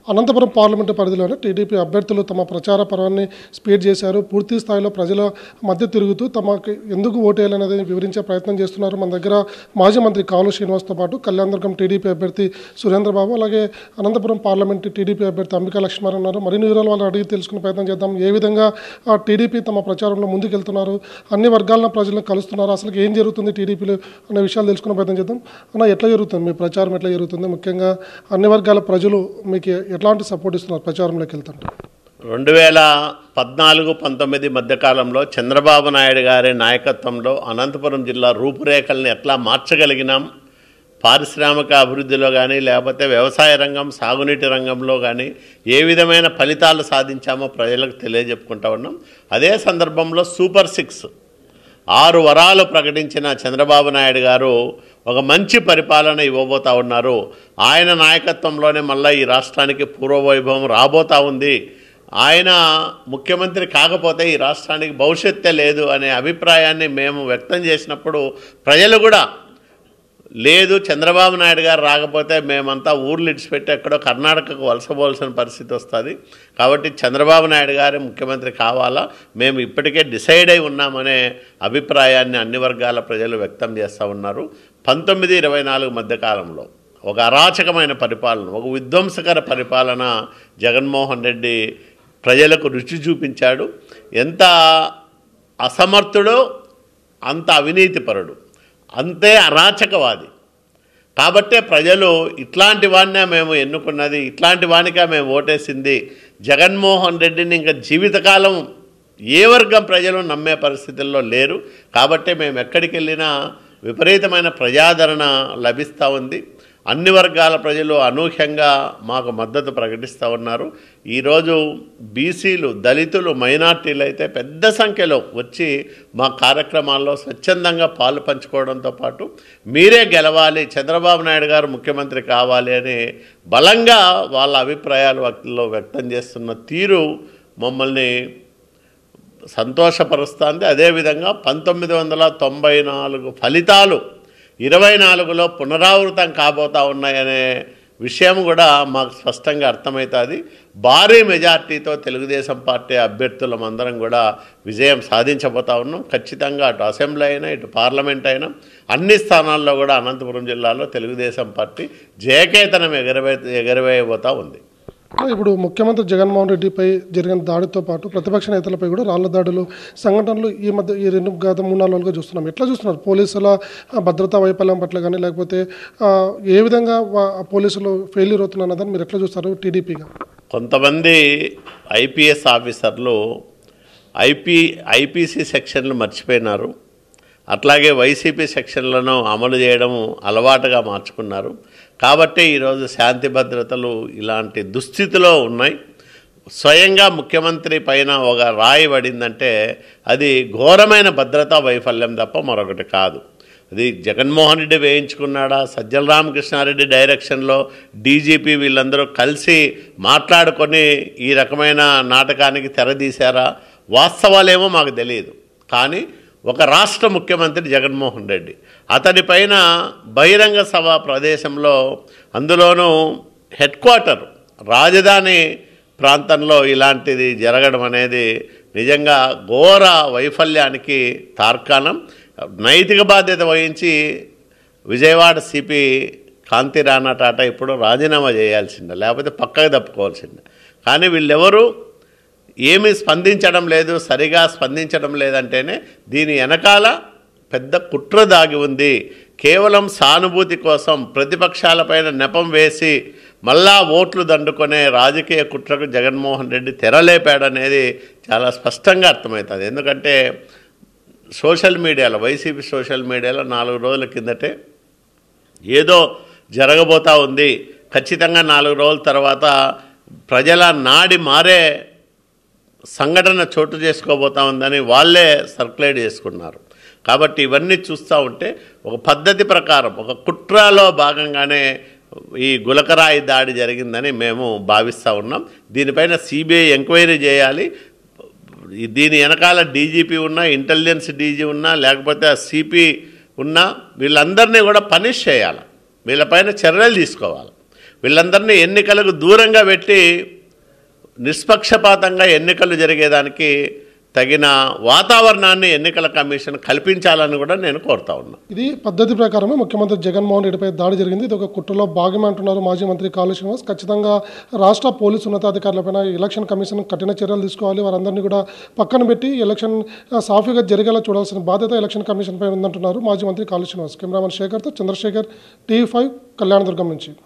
Anantapuram parliament పరిధిలోనే TDP అభ్యర్థులు తమ ప్రచార పర్వాన్ని స్పీడ్ చేశారు. పూర్తి స్థాయిలో ప్రజల మధ్య తిరుగుతూ తమకు ఎందుకు ఓటేయాలనేది వివరించే ప్రయత్నం చేస్తున్నారు. మన దగ్గర మాజీ మంత్రి కాలువ శ్రీనివాస్తో పాటు కళ్యాణదుర్గం టీడీపీ అభ్యర్థి సురేంద్రబాబు, అలాగే అనంతపురం పార్లమెంటు టీడీపీ అభ్యర్థి అంబికా లక్ష్మణ్ ఉన్నారు. మరిన్ని వివరాలు వాళ్ళు అడిగి తెలుసుకునే ప్రయత్నం చేద్దాం. ఏ విధంగా టీడీపీ తమ ప్రచారంలో ముందుకెళ్తున్నారు, అన్ని వర్గాల ప్రజలను కలుస్తున్నారు, అసలు ఏం జరుగుతుంది టీడీపీలో అనే విషయాలు తెలుసుకునే ప్రయత్నం చేద్దాం. అన్న, ఎట్లా జరుగుతుంది మీ ప్రచారం, ఎట్లా జరుగుతుంది? ముఖ్యంగా అన్ని వర్గాల ప్రజలు మీకు ఎట్లాంటి సపోర్ట్ ఇస్తున్నారు ప్రచారంలోకి వెళ్తుంటే? 2014-19 మధ్యకాలంలో చంద్రబాబు నాయుడు గారి నాయకత్వంలో అనంతపురం జిల్లా రూపురేఖల్ని ఎట్లా మార్చగలిగినాం, పారిశ్రామిక అభివృద్ధిలో కానీ లేకపోతే వ్యవసాయ రంగం, సాగునీటి రంగంలో కానీ ఏ విధమైన ఫలితాలు సాధించామో ప్రజలకు తెలియజెప్పుకుంటా ఉన్నాం. అదే సందర్భంలో సూపర్ 6 6 వరాలు ప్రకటించిన చంద్రబాబు నాయుడు గారు ఒక మంచి పరిపాలన ఇవ్వబోతా ఉన్నారు. ఆయన నాయకత్వంలోనే మళ్ళీ ఈ రాష్ట్రానికి పూర్వవైభవం రాబోతా ఉంది. ఆయన ముఖ్యమంత్రి కాకపోతే ఈ రాష్ట్రానికి భవిష్యత్తే లేదు అనే అభిప్రాయాన్ని మేము వ్యక్తం చేసినప్పుడు ప్రజలు కూడా లేదు, చంద్రబాబు నాయుడు గారు రాకపోతే మేమంతా ఊర్లు ఇడిచిపెట్టి ఎక్కడో కర్ణాటకకు వలసపోవాల్సిన పరిస్థితి వస్తుంది. కాబట్టి చంద్రబాబు నాయుడు గారు ముఖ్యమంత్రి కావాలా, మేము ఇప్పటికే డిసైడ్ అయి ఉన్నామనే అభిప్రాయాన్ని అన్ని వర్గాల ప్రజలు వ్యక్తం చేస్తూ ఉన్నారు. 19-24 మధ్యకాలంలో ఒక అరాచకమైన పరిపాలన, ఒక విధ్వంసకర పరిపాలన జగన్మోహన్ రెడ్డి ప్రజలకు రుచి చూపించాడు. ఎంత అసమర్థుడో అంత అవినీతిపరుడు, అంతే అరాచకవాది. కాబట్టే ప్రజలు ఇట్లాంటి వాడినే మేము ఎన్నుకున్నది, ఇట్లాంటి వానికే మేము ఓటేసింది. జగన్మోహన్ రెడ్డిని ఇంకా జీవితకాలం ఏ వర్గం ప్రజలు నమ్మే పరిస్థితుల్లో లేరు. కాబట్టే మేము ఎక్కడికి వెళ్ళినా విపరీతమైన ప్రజాదరణ లభిస్తూ ఉంది. అన్ని వర్గాల ప్రజలు అనూహ్యంగా మాకు మద్దతు ప్రకటిస్తూ ఉన్నారు. ఈరోజు బీసీలు, దళితులు, మైనార్టీలు అయితే పెద్ద సంఖ్యలో వచ్చి మా కార్యక్రమాల్లో స్వచ్ఛందంగా పాలు పంచుకోవడంతో పాటు మీరే గెలవాలి, చంద్రబాబు నాయుడు గారు ముఖ్యమంత్రి కావాలి అని బలంగా వాళ్ళ అభిప్రాయాలు వ్యక్తం చేస్తున్న తీరు మమ్మల్ని సంతోషపరుస్తుంది. అదేవిధంగా 1994 ఫలితాలు 24లో పునరావృతం కాబోతా ఉన్నాయనే విషయం కూడా మాకు స్పష్టంగా అర్థమవుతుంది. భారీ మెజార్టీతో తెలుగుదేశం పార్టీ అభ్యర్థులమందరం కూడా విజయం సాధించబోతా ఉన్నాం. ఖచ్చితంగా అటు అసెంబ్లీ అయినా ఇటు పార్లమెంట్ అయినా అన్ని స్థానాల్లో కూడా అనంతపురం జిల్లాలో తెలుగుదేశం పార్టీ జయకేతనం ఎగరవేయబోతా ఉంది. ఇప్పుడు ముఖ్యమంత్రి జగన్మోహన్ రెడ్డిపై జరిగిన దాడితో పాటు ప్రతిపక్ష నేతలపై కూడా రాళ్ల దాడులు సంఘటనలు ఈ 3-4 రోజులుగా చూస్తున్నాం. ఎట్లా చూస్తున్నారు పోలీసుల భద్రతా వైఫల్యం పట్ల కానీ, లేకపోతే ఏ విధంగా పోలీసులు ఫెయిల్యూర్ అవుతున్నారు అన్నదాన్ని మీరు ఎట్లా చూస్తారు టీడీపీగా? కొంతమంది ఐపీఎస్ ఆఫీసర్లు ఐపీసీ సెక్షన్లు మర్చిపోయినారు. అట్లాగే వైసీపీ సెక్షన్లను అమలు చేయడం అలవాటుగా మార్చుకున్నారు. కాబట్టి ఈరోజు శాంతి భద్రతలు ఇలాంటి దుస్థితిలో ఉన్నాయి. స్వయంగా ముఖ్యమంత్రి పైన ఒక రాయి పడిందంటే అది ఘోరమైన భద్రతా వైఫల్యం తప్ప మరొకటి కాదు. అది జగన్మోహన్ రెడ్డి వేయించుకున్నాడా, సజ్జల రామకృష్ణారెడ్డి డైరెక్షన్లో డీజీపీ వీళ్ళందరూ కలిసి మాట్లాడుకొని ఈ రకమైన నాటకానికి తెరదీశారా, వాస్తవాలేమో మాకు తెలియదు. కానీ ఒక రాష్ట్ర ముఖ్యమంత్రి జగన్మోహన్ రెడ్డి, అతనిపైన బహిరంగ సభ ప్రదేశంలో, అందులోనూ హెడ్ క్వార్టర్ రాజధాని ప్రాంతంలో ఇలాంటిది జరగడం అనేది నిజంగా ఘోర వైఫల్యానికి తార్కాణం. నైతిక బాధ్యత వహించి విజయవాడ సిపి కాంతి రాణా టాటా ఇప్పుడు రాజీనామా చేయాల్సిందే, లేకపోతే పక్కకు తప్పుకోవాల్సిందే. కానీ వీళ్ళెవరూ ఏమీ స్పందించడం లేదు, సరిగా స్పందించడం లేదంటేనే దీని వెనకాల పెద్ద కుట్ర దాగి ఉంది. కేవలం సానుభూతి కోసం ప్రతిపక్షాలపైన నెపం వేసి మళ్ళా ఓట్లు దండుకునే రాజకీయ కుట్రకు జగన్మోహన్ రెడ్డి తెరలేపాడనేది చాలా స్పష్టంగా అర్థమవుతుంది. ఎందుకంటే సోషల్ మీడియాలో, వైసీపీ సోషల్ మీడియాలో 4 రోజుల కిందటే ఏదో జరగబోతూ ఉంది, ఖచ్చితంగా 4 రోజుల తర్వాత ప్రజల నాడి మారే సంఘటన చోటు చేసుకోబోతా ఉందని వాళ్ళే సర్క్యులేట్ చేసుకున్నారు. కాబట్టి ఇవన్నీ చూస్తూ ఉంటే ఒక పద్ధతి ప్రకారం ఒక కుట్రలో భాగంగానే ఈ గులకరాయి దాడి జరిగిందని మేము భావిస్తూ ఉన్నాం. దీనిపైన సిబిఐ ఎంక్వైరీ చేయాలి. దీని వెనకాల డీజీపీ ఉన్నా, ఇంటెలిజెన్స్ డీజీ ఉన్నా, లేకపోతే సిపి ఉన్నా, వీళ్ళందరినీ కూడా పనిష్ చేయాలి, వీళ్ళపైన చర్యలు తీసుకోవాలి. వీళ్ళందరినీ ఎన్నికలకు దూరంగా పెట్టి నిష్పక్షపాతంగా ఎన్నికలు జరిగేదానికి తగిన వాతావరణాన్ని ఎన్నికల కమిషన్ కల్పించాలని కూడా నేను కోరుతా ఉన్నా. ఇది పద్ధతి ప్రకారమే ముఖ్యమంత్రి జగన్మోహన్ రెడ్డిపై దాడి జరిగింది. ఇది ఒక కుట్రలో భాగమే అంటున్నారు మాజీ మంత్రి కాళు శ్రీనివాస్. ఖచ్చితంగా రాష్ట్ర పోలీసు ఉన్నతాధికారులపైన ఎలక్షన్ కమిషన్ కఠిన చర్యలు తీసుకోవాలి. వారందరినీ కూడా పక్కన పెట్టి ఎలక్షన్ సాఫీగా జరిగేలా చూడాల్సిన బాధ్యత ఎలక్షన్ కమిషన్ పై ఉందంటున్నారు మాజీ మంత్రి కాళు శ్రీనివాస్. కెమెరామెన్ శేఖర్తో చంద్రశేఖర్, TV5 కళ్యాణదుర్గం నుంచి.